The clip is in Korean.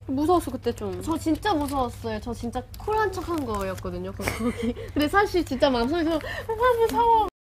무서웠어 그때 좀. 저 진짜 무서웠어요. 저 진짜 쿨한 척 한 거였거든요. 거기. 근데 사실 진짜 마음속에서 오빠 무서워.